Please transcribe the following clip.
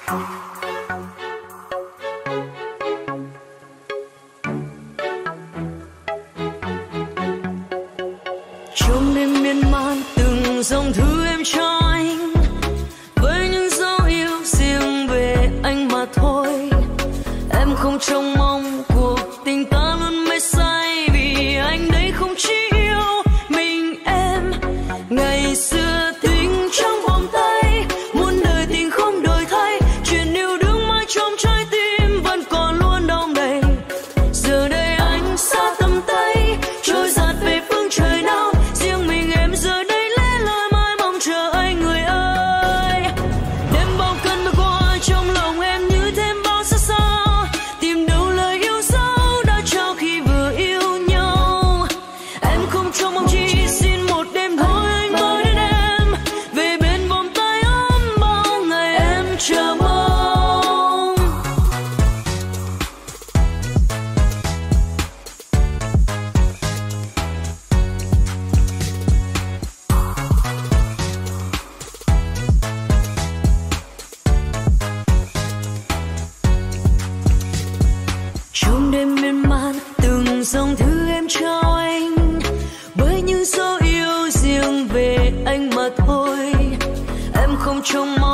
Trong đêm miên man từng dòng thư em cho anh với những dấu yêu riêng về anh mà thôi. Em không trông mong cuộc tình ta luôn mê say, vì anh đấy không chỉ yêu mình em. Ngày xưa tình trong vòng tay, muôn đời tình không đổi thay, chuyện yêu đương mãi trong trái tim vẫn còn luôn đong đầy. Giờ đây anh xa tầm tay, trôi dạt về phương trời nào, riêng mình em giờ đây lẽ loi mãi mong chờ anh người ơi. Đêm bao cơn mưa qua trong lòng em như thêm bao xa xa, tìm đâu lời yêu dấu đã trao khi vừa yêu nhau. Em không trông mong chỉ xin một đêm thôi anh mới đến em, về bên vòng tay ấm bao ngày em chờ mong. Trong đêm miên man từng dòng thư em cho anh với những dấu yêu riêng về anh mà thôi. Em không trông mong